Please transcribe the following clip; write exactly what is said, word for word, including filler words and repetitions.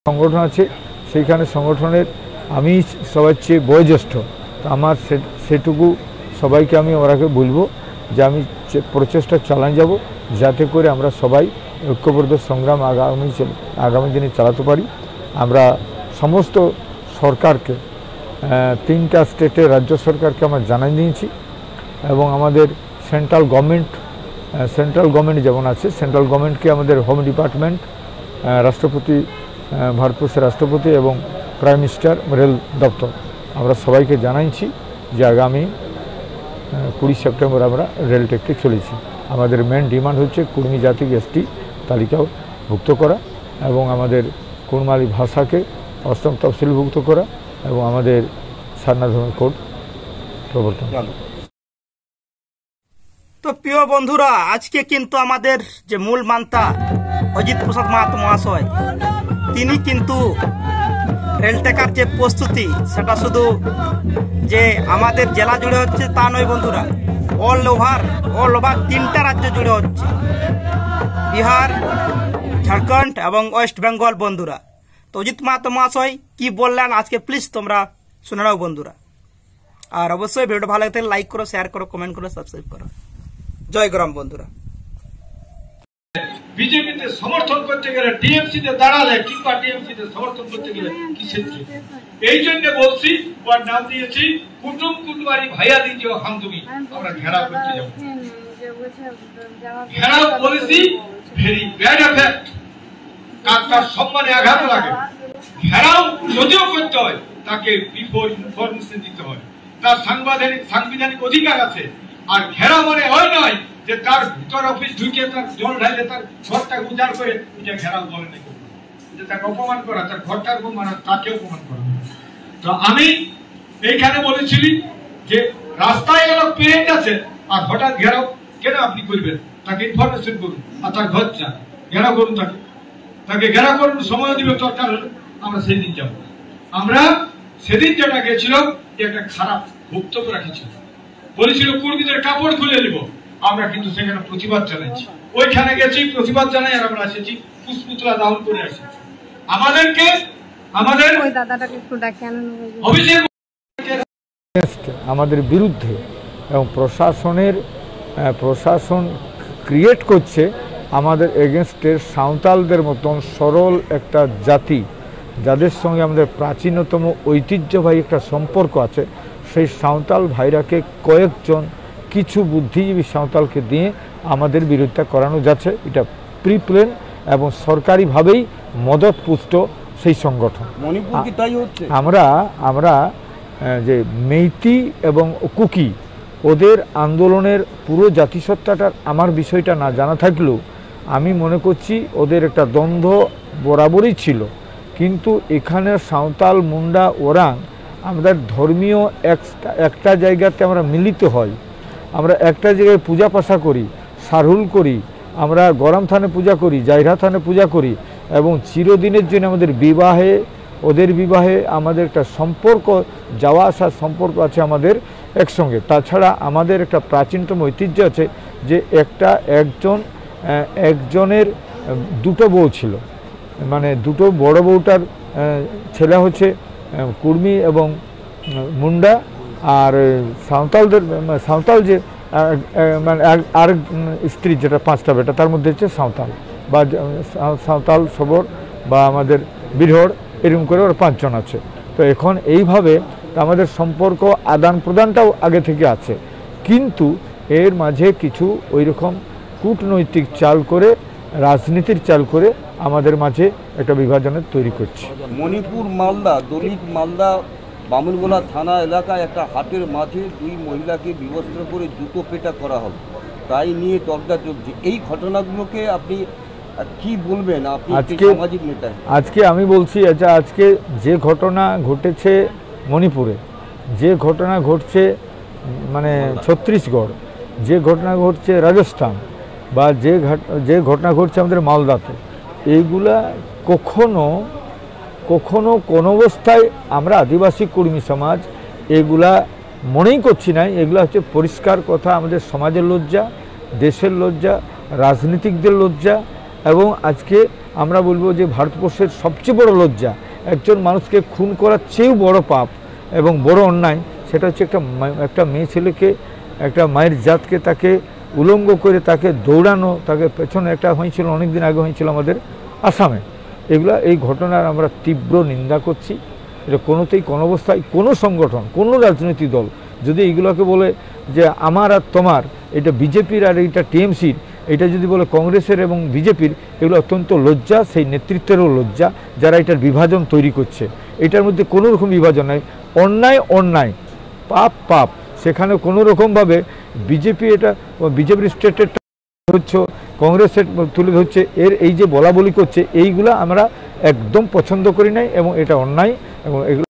সংগঠন আছে সেইখানে সংগঠনের আমি সবার চেয়ে বয়োজ্যেষ্ঠ, তো আমার সেটুকু সবাইকে আমি ওরাকে বলবো যে আমি প্রচেষ্টা চালান যাব যাতে করে আমরা সবাই ঐক্যবদ্ধ সংগ্রাম আগামী আগামী দিনে চালাতে পারি। আমরা সমস্ত সরকারকে তিনটা স্টেটে রাজ্য সরকারকে আমরা জানাই দিয়েছি এবং আমাদের সেন্ট্রাল গভর্নমেন্ট সেন্ট্রাল গভর্নমেন্ট যেমন আছে সেন্ট্রাল গভর্নমেন্টকে আমাদের হোম ডিপার্টমেন্ট, রাষ্ট্রপতি, ভারতবর্ষের রাষ্ট্রপতি এবং প্রাইম মিনিস্টার, রেল দপ্তর আমরা সবাইকে জানাইছি যে আগামী কুড়ি সেপ্টেম্বর আমরা রেল ট্যাক্সে চলেছি। আমাদের মেন ডিমান্ড হচ্ছে কুর্মী জাতি এসটি তালিকাও ভুক্ত করা এবং আমাদের কুড়মালি ভাষাকে অষ্টম তফসিলভুক্ত করা এবং আমাদের সারনা ধর্মের কোড প্রবর্তন। তো প্রিয় বন্ধুরা, আজকে কিন্তু আমাদের যে মূল মান্তা অজিত প্রসাদ মাহাতো মহাশয়, তিনি কিন্তু রেল টেকার যে প্রস্তুতি সেটা শুধু যে আমাদের জেলা জুড়ে হচ্ছে তা নয় বন্ধুরা, অল ওভার অল ওভার তিনটা রাজ্য জুড়ে হচ্ছে, বিহার, ঝাড়খণ্ড এবং ওয়েস্ট বেঙ্গল বন্ধুরা। তো অজিত মাহাতো মহাশয় কি বললেন আজকে প্লিজ তোমরা শুনে নাও বন্ধুরা। আর অবশ্যই ভিডিওটা ভালো লাগলে লাইক করো, শেয়ার করো, কমেন্ট করো, সাবস্ক্রাইব করো। জয় গ্রাম বন্ধুরা। বিজেপিতে সমর্থন করতে গেলে টিএমসিতে দাঁড়ালে কিংবা টিএমসিতে সমর্থন করতে গেলে কিসের এই জন্য বলছি, ওর নাম দিয়েছি কুটুম কুটুমারি ভাইয়া দিয়েছি হামদুমি। আমরা ঘেরাও করতে যাব, gherao policy very bad effect, কার কার সম্মানে আঘাত লাগে। ঘেরাও যদিও করতে হয় তাকে বিফোর ইনফরমেশন দিতে হয়, তার সাংবিধানিক সাংবিধানিক অধিকার আছে। আর ঘেরা মানে হয় নয় যে তার ভিতর অফিস ঢুকে তার জল ঢাইলে তার ঘরটাকে উজাড় করে এটা ঘেরাও বলে নাকি, যে তাকে অপমান করা, তার ঘরটার মানে তাকে অপমান করা। তো আমি এইখানে বলেছিলি যে রাস্তায় গেল পেরেন্ট আছে আর হঠাৎ ঘেরাও কেন আপনি করবেন, তাকে ইনফরমেশন করুন আর তার ঘর চান, ঘেরাও করুন, তাকে তাকে ঘেরাও করুন, সময় দিবে দরকার হলে আমরা সেদিন যাব। আমরা সেদিন যেটা গেছিলাম যে একটা খারাপ বক্তব্য রাখেছিল, বলেছিল কর্মীদের কাপড় খুলে নিব, আমরা কিন্তু সেখানে প্রতিবাদ জানাচ্ছি। ওইখানে গেছি, প্রতিবাদ জানাই, আর আমরা এসেছি পুষ্পুতলা দাহন করে এসেছি। আমাদেরকে আমাদের আমাদের বিরুদ্ধে এবং প্রশাসনের প্রশাসন ক্রিয়েট করছে আমাদের এগেনস্টের সাঁওতালদের মতন সরল একটা জাতি, যাদের সঙ্গে আমাদের প্রাচীনতম ঐতিহ্যবাহী একটা সম্পর্ক আছে, সেই সাঁওতাল ভাইরাকে কয়েকজন কিছু বুদ্ধিজীবী সাঁওতালকে দিয়ে আমাদের বিরোধিতা করানো যাচ্ছে। এটা প্রিপ্লেন এবং সরকারিভাবেই মদতপুষ্ট সেই সংগঠন। আমরা আমরা যে মেইতি এবং কুকি ওদের আন্দোলনের পুরো জাতিসত্তাটার আমার বিষয়টা না জানা থাকলেও আমি মনে করছি ওদের একটা দ্বন্দ্ব বরাবরই ছিল, কিন্তু এখানে সাঁওতাল, মুন্ডা, ওরাং আমাদের ধর্মীয় একটা জায়গাতে আমরা মিলিত হই, আমরা একটা জায়গায় পূজা পাশা করি, সারহুল করি, আমরা গরম থানে পূজা করি, জাইরা থানে পূজা করি এবং চিরদিনের জন্য আমাদের বিবাহে, ওদের বিবাহে আমাদের একটা সম্পর্ক, যাওয়া আসার সম্পর্ক আছে আমাদের একসঙ্গে। তাছাড়া আমাদের একটা প্রাচীনতম ঐতিহ্য আছে যে একটা একজন একজনের দুটো বউ ছিল, মানে দুটো বড় বউটার ছেলে হচ্ছে কুর্মী এবং মুন্ডা, আর সাঁওতালদের সাঁওতাল যে মানে আর স্ত্রী যেটা পাঁচটা বেটা, তার মধ্যে হচ্ছে সাঁওতাল বা সাঁওতাল সবর বা আমাদের বিরহড়, এরকম করে ওরা পাঁচজন আছে। তো এখন এইভাবে আমাদের সম্পর্ক আদান প্রদানটাও আগে থেকে আছে, কিন্তু এর মাঝে কিছু ওই রকম কূটনৈতিক চাল করে, রাজনীতির চাল করে আমাদের মাঝে একটা বিভাজনের তৈরি করছে। মণিপুর মালদা, দলিত মালদা বামুনগোলা থানা এলাকায় একটা হাটের মাঝে দুই মহিলাকে বিবস্ত্র করে জুতো পেটা করা হলো, তাই নিয়ে তর্জা চলছে। এই ঘটনাগুলোকে আপনি কি বলবেন? আপনি আজকে সামাজিক নেতা, আজকে আমি বলছি, আচ্ছা আজকে যে ঘটনা ঘটেছে মণিপুরে, যে ঘটনা ঘটছে মানে ছত্তিশগড়, যে ঘটনা ঘটছে রাজস্থান বা যে যে ঘটনা ঘটছে আমাদের মালদাতে, এইগুলা কখনো কখনো কোনো অবস্থায় আমরা আদিবাসী কর্মী সমাজ এগুলা মনেই করছি না। এগুলা হচ্ছে পরিষ্কার কথা আমাদের সমাজের লজ্জা, দেশের লজ্জা, রাজনীতিকদের লজ্জা এবং আজকে আমরা বলবো যে ভারতবর্ষের সবচেয়ে বড় লজ্জা, একজন মানুষকে খুন করার চেয়েও বড় পাপ এবং বড় অন্যায়, সেটা হচ্ছে একটা একটা মেয়ে ছেলেকে, একটা মায়ের জাতকে তাকে উলঙ্গ করে তাকে দৌড়ানো, তাকে পেছনে একটা হয়েছিল অনেক দিন আগে হয়েছিল আমাদের আসামে। এগুলা এই ঘটনার আমরা তীব্র নিন্দা করছি। এটা কোনোতেই কোনো অবস্থায় কোনো সংগঠন, কোনো রাজনৈতিক দল যদি এইগুলোকে বলে যে আমার আর তোমার, এটা বিজেপির আর এইটা টিএমসির, এটা যদি বলে কংগ্রেসের এবং বিজেপির, এগুলো অত্যন্ত লজ্জা, সেই নেতৃত্বেরও লজ্জা যারা এটার বিভাজন তৈরি করছে। এটার মধ্যে কোনো রকম বিভাজন নাই, অন্যায় অন্যায়, পাপ পাপ। সেখানে কোনো রকমভাবে বিজেপি এটা বিজেপির স্টেটের হচ্ছে, কংগ্রেসের তুলে ধরছে, এর এই যে বলা বলি করছে, এইগুলা আমরা একদম পছন্দ করি নাই এবং এটা অন্যায় এবং এগুলো